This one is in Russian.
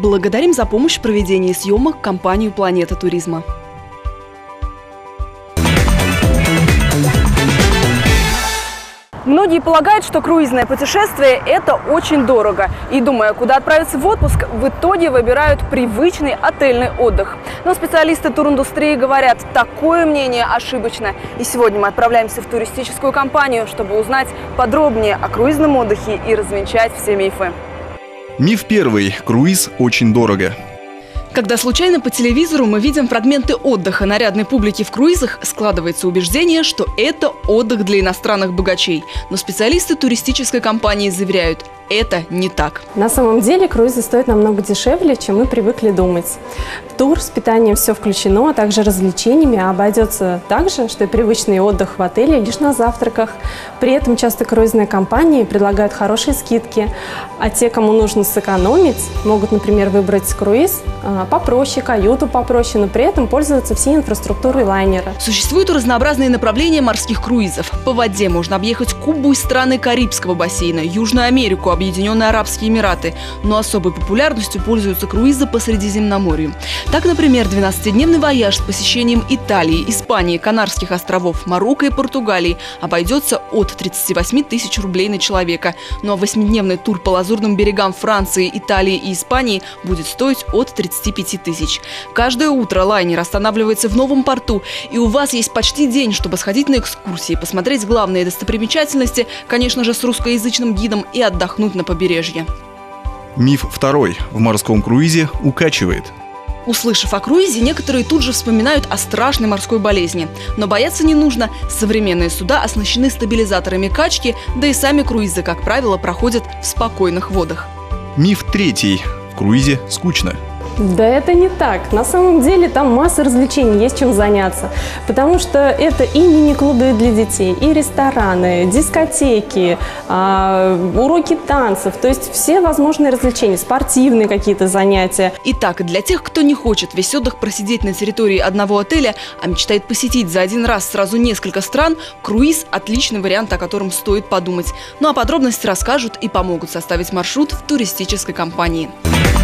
Благодарим за помощь в проведении съемок компанию «Планета туризма». Многие полагают, что круизное путешествие – это очень дорого. И, думая, куда отправиться в отпуск, в итоге выбирают привычный отельный отдых. Но специалисты туриндустрии говорят, такое мнение ошибочно. И сегодня мы отправляемся в туристическую компанию, чтобы узнать подробнее о круизном отдыхе и развенчать все мифы. Миф первый. Круиз очень дорого. Когда случайно по телевизору мы видим фрагменты отдыха нарядной публики в круизах, складывается убеждение, что это отдых для иностранных богачей. Но специалисты туристической компании заверяют, это не так. На самом деле круизы стоят намного дешевле, чем мы привыкли думать. Тур с питанием все включено, а также развлечениями обойдется так же, что и привычный отдых в отеле лишь на завтраках. При этом часто круизные компании предлагают хорошие скидки, а те, кому нужно сэкономить, могут, например, выбрать круиз попроще, каюту попроще, но при этом пользоваться всей инфраструктурой лайнера. Существуют разнообразные направления морских круизов. По воде можно объехать Кубу и страны Карибского бассейна, Южную Америку, Объединенные Арабские Эмираты. Но особой популярностью пользуются круизы по Средиземноморью. Так, например, 12-дневный вояж с посещением Италии, Испании, Канарских островов, Марокко и Португалии обойдется от 38 тысяч рублей на человека. Ну а 8-дневный тур по лазурным берегам Франции, Италии и Испании будет стоить от 35 тысяч. Каждое утро лайнер останавливается в новом порту, и у вас есть почти день, чтобы сходить на экскурсии, посмотреть главные достопримечательности, конечно же, с русскоязычным гидом, и отдохнуть на побережье. Миф второй. В морском круизе укачивает. Услышав о круизе, некоторые тут же вспоминают о страшной морской болезни. Но бояться не нужно. Современные суда оснащены стабилизаторами качки, да и сами круизы, как правило, проходят в спокойных водах. Миф третий. В круизе скучно. Да это не так. На самом деле там масса развлечений, есть чем заняться. Потому что это и мини-клубы для детей, и рестораны, дискотеки, уроки танцев. То есть все возможные развлечения, спортивные какие-то занятия. Итак, для тех, кто не хочет весь отдых просидеть на территории одного отеля, а мечтает посетить за один раз сразу несколько стран, круиз – отличный вариант, о котором стоит подумать. Ну а подробности расскажут и помогут составить маршрут в туристической компании.